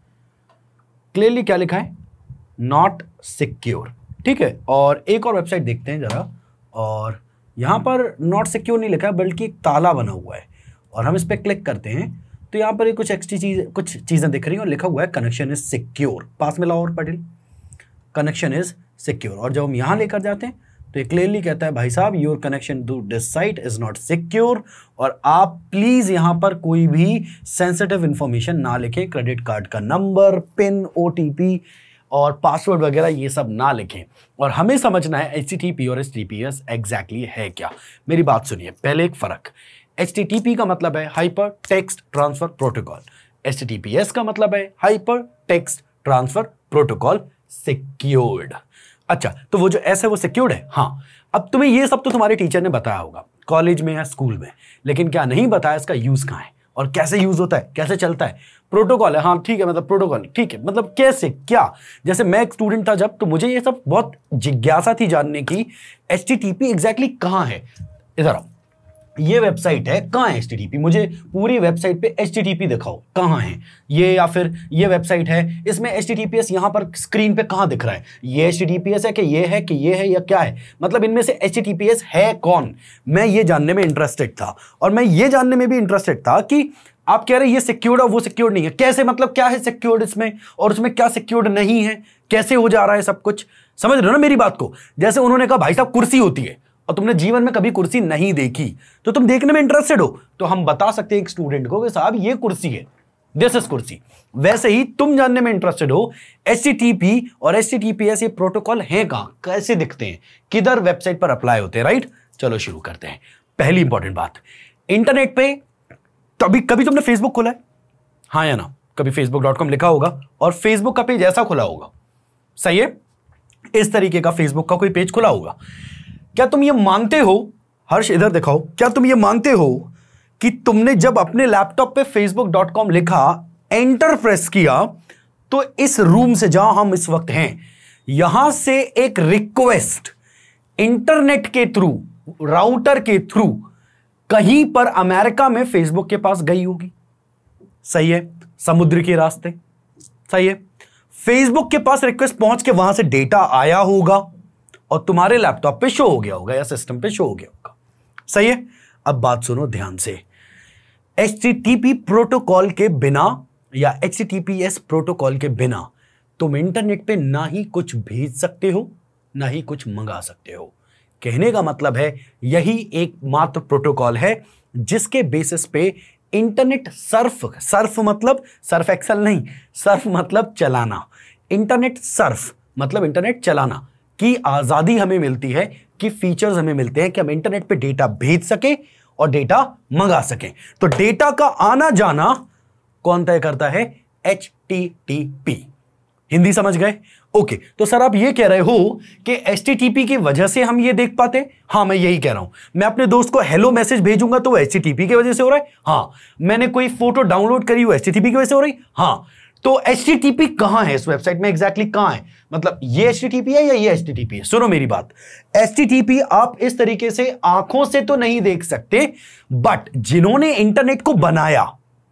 A: क्लियरली क्या लिखा है? Not secure. ठीक है, और एक और वेबसाइट देखते हैं जरा, और यहाँ पर नॉट सिक्योर नहीं लिखा है बल्कि एक ताला बना हुआ है, और हम इस पर क्लिक करते हैं तो यहाँ पर कुछ एक्स्ट्रा चीज कुछ चीज़ें दिख रही हैं, और लिखा हुआ है कनेक्शन इज सिक्योर। पास में लाओ और पटेल, कनेक्शन इज सिक्योर। और जब हम यहाँ लेकर जाते हैं तो ये क्लियरली कहता है भाई साहब your connection to this site is not secure, और आप प्लीज यहाँ पर कोई भी सेंसिटिव इंफॉर्मेशन ना लिखें। क्रेडिट कार्ड का number, PIN, O T P और पासवर्ड वगैरह ये सब ना लिखें। और हमें समझना है एच टी टी पी और H T T P S exactly है क्या। मेरी बात सुनिए, पहले एक फर्क। एच टी टी पी का मतलब है hyper text transfer protocol, H T T P S का मतलब है hyper text transfer protocol secured. अच्छा, तो वो जो एस है वो सिक्योर्ड है। हाँ, अब तुम्हें ये सब तो तुम्हारे टीचर ने बताया होगा कॉलेज में या स्कूल में, लेकिन क्या नहीं बताया इसका यूज कहाँ है और कैसे यूज होता है, कैसे चलता है। प्रोटोकॉल है, हाँ ठीक है, मतलब प्रोटोकॉल ठीक है, मतलब कैसे क्या। जैसे मैं एक स्टूडेंट था जब, तो मुझे ये सब बहुत जिज्ञासा थी जानने की, H T T P exactly कहाँ है। इधर आओ, ये वेबसाइट है, कहाँ है एच टी टी पी? मुझे पूरी वेबसाइट पे एच टी टी पी दिखाओ, कहाँ है ये। या फिर ये वेबसाइट है, इसमें H T T P S यहाँ पर स्क्रीन पे कहाँ दिख रहा है? ये H T T P S है कि ये है कि ये है या क्या है? मतलब इनमें से H T T P S है कौन? मैं ये जानने में इंटरेस्टेड था, और मैं ये जानने में भी इंटरेस्टेड था कि आप कह रहे हैं ये सिक्योर्ड और वो सिक्योर्ड नहीं है, कैसे? मतलब क्या है सिक्योर्ड इसमें और उसमें क्या सिक्योर्ड नहीं है, कैसे हो जा रहा है सब कुछ? समझ रहे हो ना मेरी बात को? जैसे उन्होंने कहा भाई साहब कुर्सी होती है, और तुमने जीवन में कभी कुर्सी नहीं देखी, तो तुम देखने में इंटरेस्टेड हो, तो हम बता सकते हैं एक स्टूडेंट को कि साहब ये कुर्सी है, दिस इज कुर्सी। वैसे ही तुम जानने में इंटरेस्टेड हो एच टी टी पी और H T T P S ये प्रोटोकॉल है कहां, कैसे दिखते हैं, किधर वेबसाइट पर अप्लाई होते हैं, राइट? चलो शुरू करते हैं। पहली इंपॉर्टेंट बात, इंटरनेट पे कभी कभी तुमने फेसबुक खोला है? हाँ या ना? कभी फेसबुक डॉट कॉम लिखा होगा और फेसबुक का पेज ऐसा खुला होगा, सही है? इस तरीके का फेसबुक का कोई पेज खुला होगा। क्या तुम ये मानते हो, हर्ष इधर दिखाओ, क्या तुम ये मानते हो कि तुमने जब अपने लैपटॉप पे फेसबुक डॉट कॉम लिखा, एंटर प्रेस किया, तो इस रूम से जहां हम इस वक्त हैं, यहां से एक रिक्वेस्ट इंटरनेट के थ्रू, राउटर के थ्रू कहीं पर अमेरिका में फेसबुक के पास गई होगी, सही है? समुद्र के रास्ते, सही है? फेसबुक के पास रिक्वेस्ट पहुंच के वहां से डेटा आया होगा और तुम्हारे लैपटॉप पे शो हो गया होगा या सिस्टम पे शो हो गया होगा, सही है? अब बात सुनो ध्यान से। H T T P protocol के बिना या H T T P S protocol के बिना तुम इंटरनेट पे ना ही कुछ भेज सकते हो ना ही कुछ मंगा सकते हो। कहने का मतलब है यही एकमात्र प्रोटोकॉल है जिसके बेसिस पे इंटरनेट सर्फ, सर्फ मतलब सर्फ एक्सेल नहीं, सर्फ मतलब चलाना, इंटरनेट सर्फ मतलब इंटरनेट चलाना की आजादी हमें मिलती है, कि फीचर्स हमें मिलते हैं कि हम इंटरनेट पे डेटा भेज सके और डेटा मंगा सके। तो डेटा का आना जाना कौन तय करता है? H T T P. Hindi समझ गए? ओके okay, तो सर आप ये कह रहे हो कि एचटीटीपी की वजह से हम ये देख पाते हैं? हाँ, मैं यही कह रहा हूं। मैं अपने दोस्त को हेलो मैसेज भेजूंगा तो वो एचटीटीपी की वजह से हो रहा है। हाँ, मैंने कोई फोटो डाउनलोड करी वो एचटीटीपी की वजह से हो रही। हाँ, तो एचटीटीपी कहां है इस वेबसाइट में, एग्जैक्टली कहां है? मतलब ये एचटीटीपी है या ये एचटीटीपी है? सुनो मेरी बात, एचटीटीपी आप इस तरीके से आंखों से तो नहीं देख सकते, बट जिन्होंने इंटरनेट को बनाया,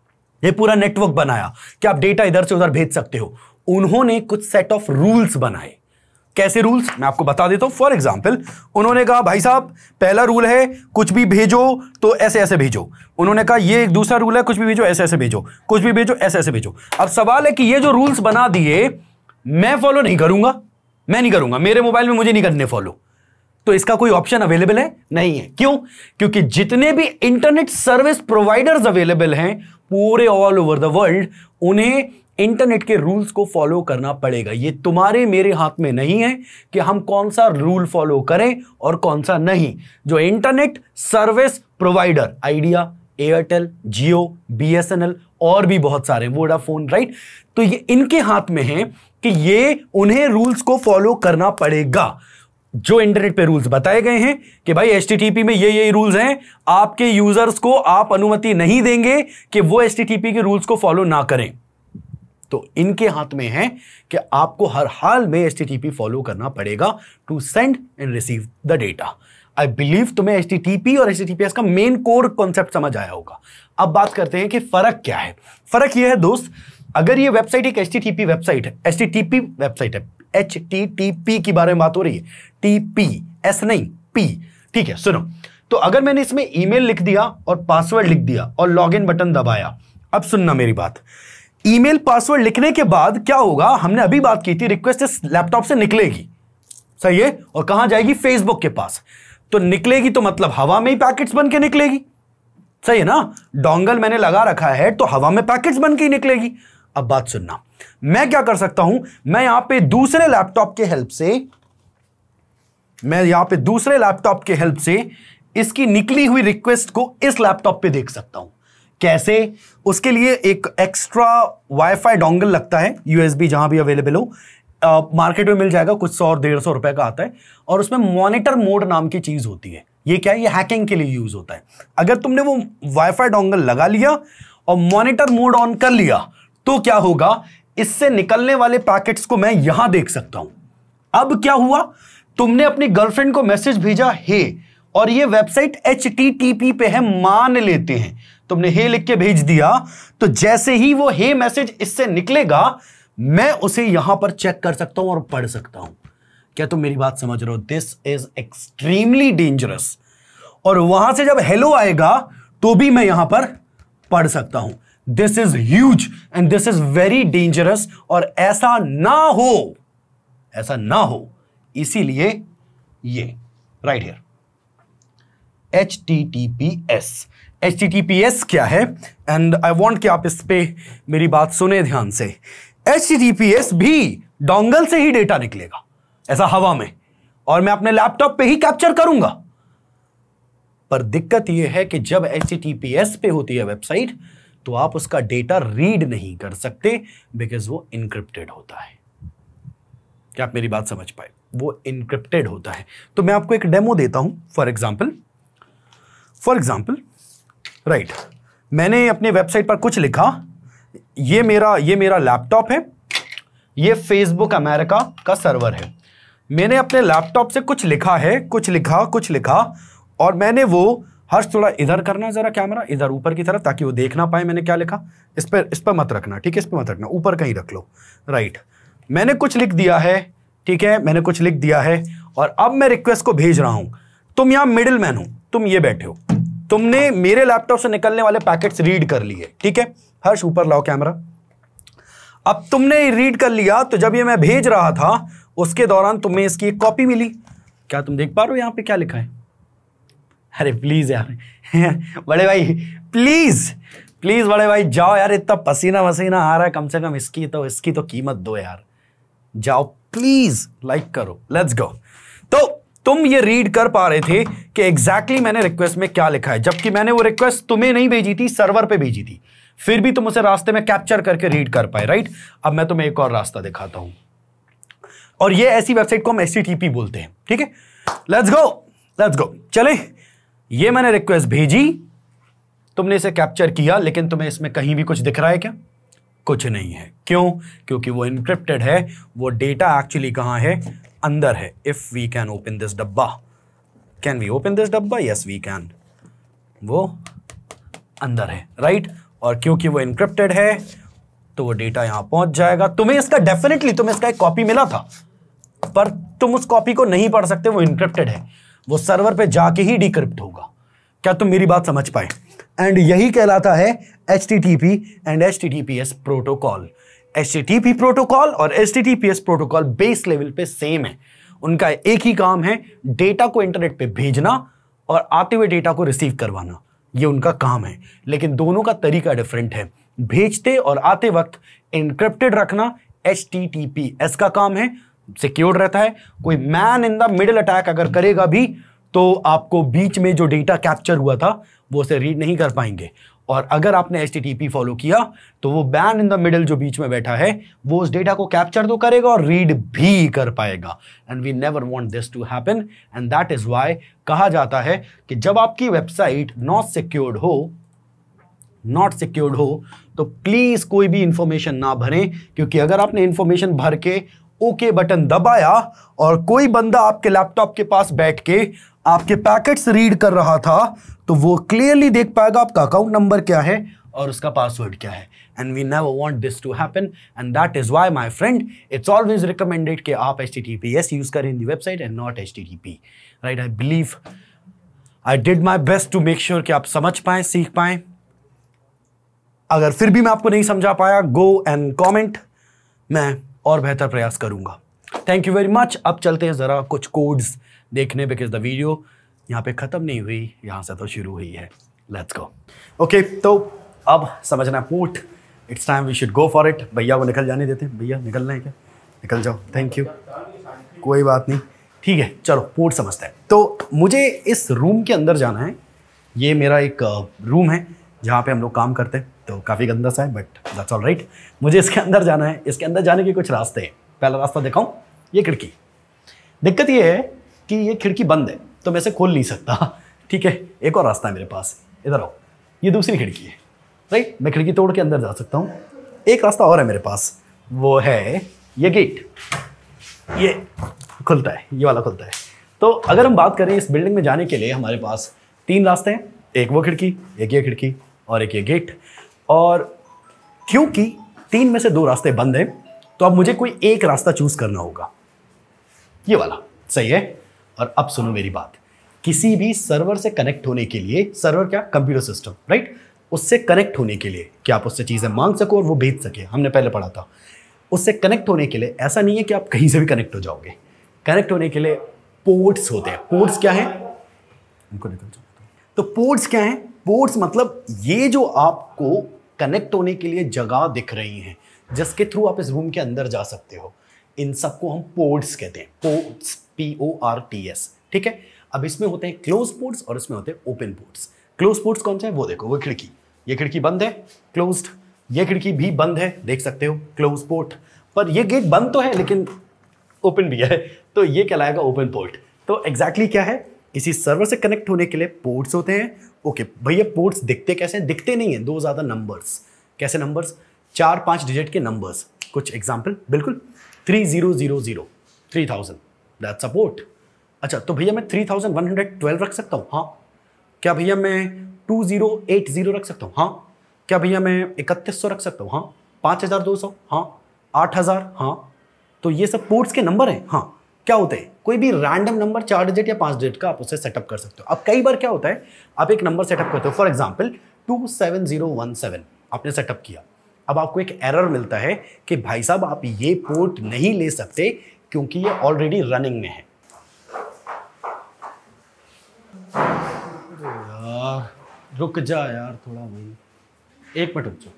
A: ये पूरा नेटवर्क बनाया कि आप डेटा इधर से उधर भेज सकते हो, उन्होंने कुछ सेट ऑफ रूल्स बनाए। कैसे रूल्स, मैं आपको बता देता हूं। फॉर एग्जाम्पल, उन्होंने कहा भाई साहब पहला रूल है कुछ भी भेजो तो ऐसे ऐसे भेजो। उन्होंने कहा ये एक दूसरा रूल है कुछ भी भेजो ऐसे ऐसे भेजो, कुछ भी भेजो ऐसे ऐसे भेजो। अब सवाल है कि ये जो रूल्स बना दिए मैं फॉलो नहीं करूंगा, मैं नहीं करूंगा, मेरे मोबाइल में मुझे नहीं करने फॉलो। तो इसका कोई ऑप्शन अवेलेबल है? नहीं है। क्यों? क्योंकि जितने भी इंटरनेट सर्विस प्रोवाइडर्स अवेलेबल हैं पूरे ऑल ओवर द वर्ल्ड, उन्हें इंटरनेट के रूल्स को फॉलो करना पड़ेगा। ये तुम्हारे मेरे हाथ में नहीं है कि हम कौन सा रूल फॉलो करें और कौन सा नहीं। जो internet service provider, Idea, Airtel, Jio, BSNL और भी बहुत सारे, वोडाफोन, राइट, तो ये इनके हाथ में है कि ये उन्हें रूल्स को फॉलो करना पड़ेगा। जो इंटरनेट पे रूल्स बताए गए हैं कि भाई एचटीटीपी में ये ये रूल्स हैं, आपके यूजर्स को आप अनुमति नहीं देंगे कि वो एचटीटीपी के रूल्स को फॉलो ना करें, तो इनके हाथ में है कि आपको हर हाल में एचटीटीपी फॉलो करना पड़ेगा to send and receive the data. I believe तुम्हें एचटीटीपी और एचटीटीपीएस का मेन कोर कॉन्सेप्ट समझ आया होगा। अब बात करते हैं कि फर्क क्या है। फर्क यह है दोस्त, अगर ये वेबसाइट एक एचटीटीपी वेबसाइट है, एचटीटीपी वेबसाइट है, एचटीटीपी की बारे में बात हो रही है, टीपी, एस नहीं, पी, ठीक है। सुनो, तो अगर मैंने इसमें ईमेल लिख दिया और पासवर्ड लिख दिया और लॉगिन बटन दबाया, अब सुनना मेरी बात, ईमेल पासवर्ड लिखने के बाद क्या होगा, हमने अभी बात की थी, रिक्वेस्ट इस लैपटॉप से निकलेगी, सही है, और कहां जाएगी, फेसबुक के पास। तो निकलेगी तो मतलब हवा में ही पैकेट्स बन के निकलेगी, सही है ना। डोंगल मैंने लगा रखा है तो हवा में पैकेट्स बन के ही निकलेगी। अब बात सुनना, मैं क्या कर सकता हूं, मैं यहां पे दूसरे लैपटॉप के हेल्प से मैं यहां पे दूसरे लैपटॉप के हेल्प से इसकी निकली हुई रिक्वेस्ट को इस लैपटॉप पे देख सकता हूं। कैसे? उसके लिए एक एक्स्ट्रा वाईफाई डोंगल लगता है, यूएसबी जहां भी अवेलेबल हो, मार्केट में मिल जाएगा, कुछ सौ और डेढ़ सौ रुपए का आता है, और उसमें मॉनिटर मोड नाम की चीज होती है। ये क्या है? ये हैकिंग के लिए यूज होता है। अगर तुमने वो वाईफाई डोंगल लगा लिया और मॉनिटर मोड ऑन कर लिया तो क्या होगा, इससे निकलने वाले पैकेट्स को मैं यहां देख सकता हूं। अब क्या हुआ, तुमने अपनी गर्लफ्रेंड को मैसेज भेजा हे, और ये वेबसाइट एचटीटीपी पे है, मान लेते हैं तुमने हे लिख के भेज दिया, तो जैसे ही वो हे मैसेज इससे निकलेगा मैं उसे यहां पर चेक कर सकता हूं और पढ़ सकता हूं। क्या तुम मेरी बात समझ रहे हो? This is extremely dangerous. और वहां से जब हेलो आएगा तो भी मैं यहां पर पढ़ सकता हूं। This is huge and this is very dangerous, और ऐसा ना हो, ऐसा ना हो, इसीलिए ये right here H T T P S. H T T P S क्या है, एंड आई वांट कि आप इस पे मेरी बात सुने ध्यान से। H T T P S भी डोंगल से ही डेटा निकलेगा, ऐसा हवा में, और मैं अपने लैपटॉप पे ही कैप्चर करूंगा। पर दिक्कत यह है कि जब H T T P S पे होती है वेबसाइट, तो आप उसका डेटा रीड नहीं कर सकते, बिकॉज वो इनक्रिप्टेड होता है। क्या आप मेरी बात समझ पाए? वो इनक्रिप्टेड होता है। तो मैं आपको एक डेमो देता हूं। For example for example right, मैंने अपने वेबसाइट पर कुछ लिखा, ये मेरा ये मेरा लैपटॉप है, ये फेसबुक अमेरिका का सर्वर है। मैंने अपने लैपटॉप से कुछ लिखा है, कुछ लिखा कुछ लिखा और मैंने वो, हर्ष थोड़ा इधर करना जरा कैमरा, इधर ऊपर की तरफ, ताकि वो देख ना पाए मैंने क्या लिखा। इस पर इस पर मत रखना, ठीक है, इस पर मत रखना, ऊपर कहीं रख लो। राइट, मैंने कुछ लिख दिया है, ठीक है, मैंने कुछ लिख दिया है, और अब मैं रिक्वेस्ट को भेज रहा हूं। तुम यहां मिडिल मैन हो, तुम ये बैठे हो, तुमने मेरे लैपटॉप से निकलने वाले पैकेट्स रीड कर लिए, ठीक है। हर्ष ऊपर लाओ कैमरा। अब तुमने रीड कर लिया, तो जब ये मैं भेज रहा था उसके दौरान तुम्हें इसकी एक कॉपी मिली। क्या तुम देख पा रहे हो यहां पे क्या लिखा है? अरे प्लीज यार बड़े भाई, प्लीज प्लीज बड़े भाई जाओ यार, इतना पसीना वसीना आ रहा है, कम से कम इसकी तो इसकी तो कीमत दो यार, जाओ प्लीज, लाइक करो, लेट्स गो। तो तुम ये रीड कर पा रहे थे कि एग्जैक्टली मैंने रिक्वेस्ट में क्या लिखा है, जबकि मैंने वो रिक्वेस्ट तुम्हें नहीं भेजी थी, सर्वर पे भेजी थी, फिर भी तुम उसे रास्ते में कैप्चर करके रीड कर पाए। राइट, अब मैं तुम्हें एक और रास्ता दिखाता हूं। और ये ऐसी वेबसाइट को हम एच टी टी पी बोलते हैं, ठीक है। लेट्स गो लेट्स गो चले, ये मैंने रिक्वेस्ट भेजी, तुमने इसे कैप्चर किया, लेकिन तुम्हें इसमें कहीं भी कुछ दिख रहा है क्या? कुछ नहीं है। क्यों? क्योंकि वो इनक्रिप्टेड है, वो डेटा एक्चुअली कहां है? अंदर है। If we can open this डब्बा, कैन वी ओपन दिस डब्बा? यस वी कैन, वो अंदर है, राइट right? और क्योंकि वो इनक्रिप्टेड है तो वो डेटा यहां पहुंच जाएगा। तुम्हें इसका डेफिनेटली तुम्हें इसका एक कॉपी मिला था, पर तुम उस कॉपी को नहीं पढ़ सकते, वो इनक्रिप्टेड है, वो सर्वर पे जाके ही डिक्रिप्ट होगा। क्या तुम मेरी बात समझ पाए? एंड यही कहलाता है H T T P and H T T P S protocol. H T T P protocol और H T T P S protocol base level पे सेम है। उनका एक ही काम है, डेटा को इंटरनेट पे भेजना और आते हुए डेटा को रिसीव करवाना, ये उनका काम है। लेकिन दोनों का तरीका डिफरेंट है। भेजते और आते वक्त एन्क्रिप्टेड रखना H T T P S का काम है, सिक्योर्ड रहता है। कोई man in the middle attack अगर करेगा भी तो आपको बीच में जो डेटा कैप्चर हुआ था वो उसे रीड नहीं कर पाएंगे। और अगर आपने H T T P follow किया तो वो मैन इन द मिडिल जो बीच में बैठा है वो उस डेटा को कैप्चर तो करेगा और रीड भी कर पाएगा। And we never want this to happen, and that is why कहा जाता है कि जब आपकी वेबसाइट नॉट सिक्योर्ड हो नॉट सिक्योर्ड हो तो प्लीज कोई भी इंफॉर्मेशन ना भरें, क्योंकि अगर आपने इंफॉर्मेशन भर के ओके बटन दबाया और कोई बंदा आपके लैपटॉप के पास बैठ के आपके पैकेट्स रीड कर रहा था तो वो क्लियरली देख पाएगा आपका अकाउंट नंबर क्या है और उसका पासवर्ड क्या है। And we never want this to happen, and that is why my friend it's always recommended कि आप H T T P S use करें in the website and not H T T P, right. I believe I did my best to make sure कि आप समझ पाए, सीख पाए। अगर फिर भी मैं आपको नहीं समझा पाया, गो एंड कॉमेंट, मैं और बेहतर प्रयास करूंगा। Thank you very much. अब चलते हैं जरा कुछ कोड्स देखने, बिकॉज द वीडियो यहाँ पे खत्म नहीं हुई, यहाँ से तो शुरू हुई है। Let's go. ओके, तो अब समझना port, it's time we should go for it. भैया को निकल जाने देते हैं। भैया निकलना है क्या? निकल जाओ, थैंक यू। कोई बात नहीं, ठीक है, चलो पोर्ट समझते हैं। तो मुझे इस रूम के अंदर जाना है। ये मेरा एक रूम है जहाँ पे हम लोग काम करते हैं, तो काफ़ी गंदा सा है, बट दैट्स ऑल राइट। मुझे इसके अंदर जाना है। इसके अंदर जाने के कुछ रास्ते हैं। पहला रास्ता दिखाऊं, ये खिड़की। दिक्कत ये है कि ये खिड़की बंद है तो मैं इसे खोल नहीं सकता, ठीक है। एक और रास्ता है मेरे पास, इधर आओ, ये दूसरी खिड़की है, राइट। मैं खिड़की तोड़ के अंदर जा सकता हूँ। एक रास्ता और है मेरे पास, वो है ये गेट, ये खुलता है, ये वाला खुलता है। तो अगर हम बात करें इस बिल्डिंग में जाने के लिए, हमारे पास तीन रास्ते हैं, एक वो खिड़की, एक ये खिड़की और एक ये गेट। और क्योंकि तीन में से दो रास्ते बंद हैं तो अब मुझे कोई एक रास्ता चूज करना होगा, ये वाला, सही है। और अब सुनो मेरी बात, किसी भी सर्वर से कनेक्ट होने के लिए, सर्वर क्या, कंप्यूटर सिस्टम, राइट, उससे कनेक्ट होने के लिए कि आप उससे चीजें मांग सको और वो भेज सके, हमने पहले पढ़ा था। उससे कनेक्ट होने के लिए ऐसा नहीं है कि आप कहीं से भी कनेक्ट हो जाओगे। कनेक्ट होने के लिए पोर्ट्स होते हैं। पोर्ट्स क्या है? उनको निकल जाओ। तो पोर्ट्स क्या है? पोर्ट्स मतलब ये जो आपको कनेक्ट होने के लिए जगह दिख रही हैं, जिसके थ्रू आप इस रूम के अंदर जा सकते हो, इन सबको हम पोर्ट्स कहते हैं। Ports, P O R T S, ठीक है। अब इसमें होते हैं क्लोज पोर्ट्स और इसमें होते हैं ओपन पोर्ट्स। क्लोज पोर्ट्स कौन से हैं? वो देखो, वो खिड़की, ये खिड़की बंद है, क्लोज्ड। ये खिड़की भी बंद है, देख सकते हो, क्लोज पोर्ट। पर ये गेट बंद तो है लेकिन ओपन भी है, तो ये कहलाएगा ओपन पोर्ट। तो एग्जैक्टली क्या है? किसी सर्वर से कनेक्ट होने के लिए पोर्ट्स होते हैं। ओके भैया, पोर्ट्स दिखते कैसे? दिखते नहीं है, दो ज्यादा नंबर्स। कैसे नंबर्स? चार पांच डिजिट के नंबर्स। कुछ एग्जांपल, बिल्कुल, three zero zero zero, three thousand, that's a port. अच्छा, तो भैया मैं three thousand one hundred twelve रख सकता हूँ? हाँ। क्या भैया मैं टू जीरो एट जीरो रख सकता हूँ? हाँ। क्या भैया मैं इकतीस सौ रख सकता हूँ? हाँ। पाँच हजार दो सौ? हाँ। आठ हजार? हाँ। तो ये सब पोर्ट्स के नंबर हैं। हाँ। क्या होते हैं? कोई भी रैंडम नंबर चार डिजिट या पांच डिजिट का आप उसे सेटअप कर सकते हो। अब कई बार क्या होता है, आप एक नंबर सेटअप करते हो, for example two seven zero one seven आपने सेटअप किया। अब आपको एक एरर मिलता है कि भाई साहब आप ये पोर्ट नहीं ले सकते क्योंकि ये ऑलरेडी रनिंग में है। यार रुक जा यार थोड़ा, भाई एक मिनट रुक जाओ।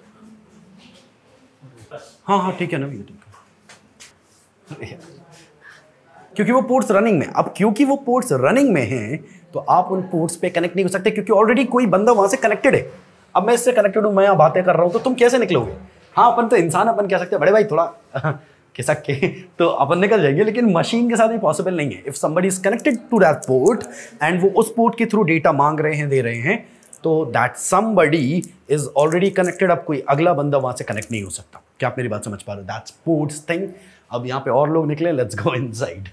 A: हाँ हाँ ठीक है ना भैया, ठीक है। क्योंकि वो पोर्ट्स रनिंग में, अब क्योंकि वो पोर्ट्स रनिंग में हैं तो आप उन पोर्ट्स पे कनेक्ट नहीं हो सकते क्योंकि ऑलरेडी कोई बंदा वहां से कनेक्टेड है। अब मैं इससे कनेक्टेड हूं, मैं यहाँ बातें कर रहा हूं, तो तुम कैसे निकलोगे? हाँ अपन तो इंसान, अपन कह सकते हैं बड़े भाई थोड़ा खिसक के तो अपन निकल जाएंगे, लेकिन मशीन के साथ ये पॉसिबल नहीं है। If somebody is connected to that port and वो उस पोर्ट के थ्रू डेटा मांग रहे हैं, दे रहे हैं, तो that somebody is already connected. अब कोई अगला बंदा वहां से कनेक्ट नहीं हो सकता। क्या आप मेरी बात समझ पा रहे हो? That's ports thing. अब यहाँ पे और लोग निकले, लेट्स गो इनसाइड।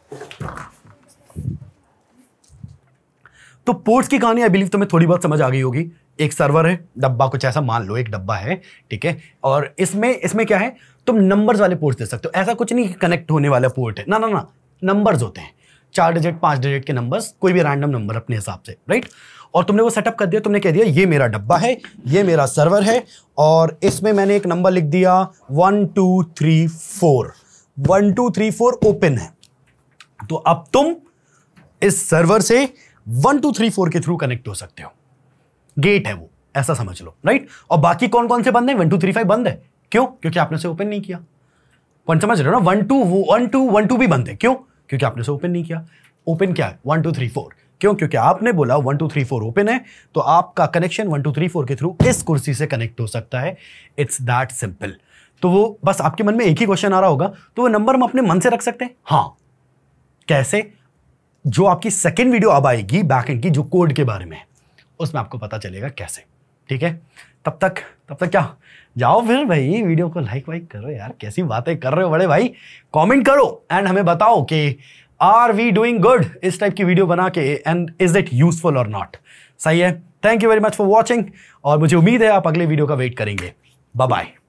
A: तो पोर्ट्स की कहानी आई बिलीव तुम्हें थोड़ी बहुत समझ आ गई होगी। एक सर्वर है, डब्बा कुछ ऐसा मान लो, एक डब्बा है, ठीक है, और इसमें इसमें क्या है, तुम नंबर्स वाले पोर्ट्स दे सकते हो। ऐसा कुछ नहीं कनेक्ट होने वाला पोर्ट है, ना ना ना, नंबर्स होते हैं, चार डिजिट पांच डिजिट के नंबर्स, कोई भी रैंडम नंबर अपने हिसाब से, राइट। और तुमने वो सेटअप कर दिया, तुमने कह दिया ये मेरा डब्बा है, ये मेरा सर्वर है, और इसमें मैंने एक नंबर लिख दिया one two three four, one two three four open है। तो अब तुम इस सर्वर से वन टू थ्री फोर के थ्रू कनेक्ट हो सकते हो। गेट है वो, ऐसा समझ लो, राइट। और बाकी कौन कौन से बंद है? वन टू थ्री फाइव बंद है। क्यों? क्योंकि आपने से ओपन नहीं किया। कौन समझ रहे हो ना? One two one two one two भी बंद है। क्यों? क्योंकि आपने से ओपन नहीं किया। ओपन क्या है? One two three four. क्यों? क्योंकि आपने बोला one two three four open है, तो आपका connection one two three four के थ्रू इस कुर्सी से कनेक्ट हो सकता है। It's that simple. तो वो बस आपके मन में एक ही क्वेश्चन आ रहा होगा, तो वो नंबर हम अपने मन से रख सकते हैं? हाँ। कैसे? जो आपकी सेकेंड वीडियो अब आएगी बैकएंड की, जो कोड के बारे में, उसमें आपको पता चलेगा कैसे, ठीक है। तब तक तब तक क्या, जाओ फिर भाई, वीडियो को लाइक वाइक करो यार, कैसी बातें कर रहे हो बड़े भाई, कमेंट करो एंड हमें बताओ कि आर वी डूइंग गुड इस टाइप की वीडियो बना के, एंड इज इट यूजफुल और नॉट। सही है। Thank you very much for watching, और मुझे उम्मीद है आप अगले वीडियो का वेट करेंगे। Bye bye.